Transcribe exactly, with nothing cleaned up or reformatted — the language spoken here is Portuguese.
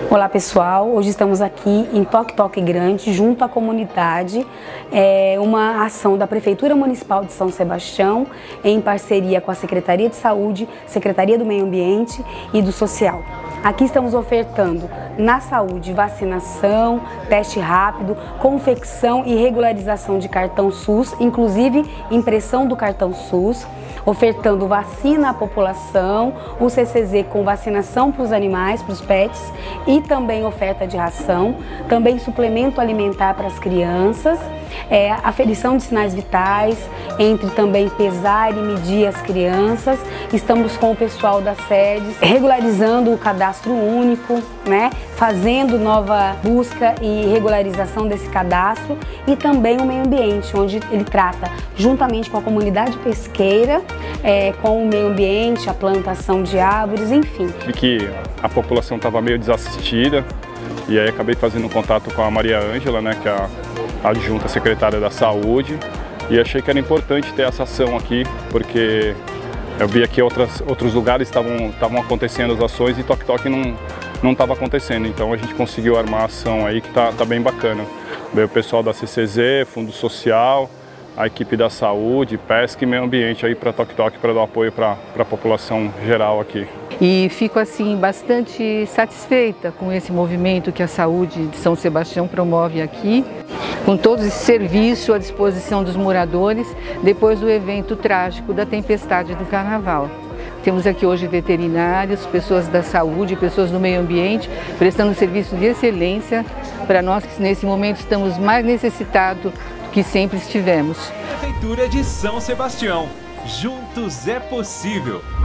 Olá pessoal, hoje estamos aqui em Toque Toque Grande, junto à comunidade, é uma ação da Prefeitura Municipal de São Sebastião, em parceria com a Secretaria de Saúde, Secretaria do Meio Ambiente e do Social. Aqui estamos ofertando na saúde vacinação, teste rápido, confecção e regularização de cartão SUS, inclusive impressão do cartão SUS, ofertando vacina à população, o C C Z com vacinação para os animais, para os pets, e também oferta de ração, também suplemento alimentar para as crianças, é, aferição de sinais vitais, entre também pesar e medir as crianças. Estamos com o pessoal das sedes, regularizando o cadastro único, né, fazendo nova busca e regularização desse cadastro, e também o meio ambiente, onde ele trata juntamente com a comunidade pesqueira, é, com o meio ambiente, a plantação de árvores, enfim. Vi que a população estava meio desassistida, e aí acabei fazendo contato com a Maria Ângela, né, que é a adjunta secretária da Saúde, e achei que era importante ter essa ação aqui, porque eu vi que outras, outros lugares estavam estavam acontecendo as ações e Toque Toque não não estava acontecendo, então a gente conseguiu armar a ação aí que tá, tá bem bacana. Veio o pessoal da C C Z, Fundo Social, a equipe da Saúde, Pesca e Meio Ambiente aí para Toque Toque, para dar apoio para a população geral aqui. E fico assim bastante satisfeita com esse movimento que a Saúde de São Sebastião promove aqui, com todo esse serviço à disposição dos moradores depois do evento trágico da tempestade do Carnaval. Temos aqui hoje veterinários, pessoas da saúde, pessoas do meio ambiente, prestando serviço de excelência para nós que nesse momento estamos mais necessitados do que sempre estivemos. Prefeitura de São Sebastião. Juntos é possível.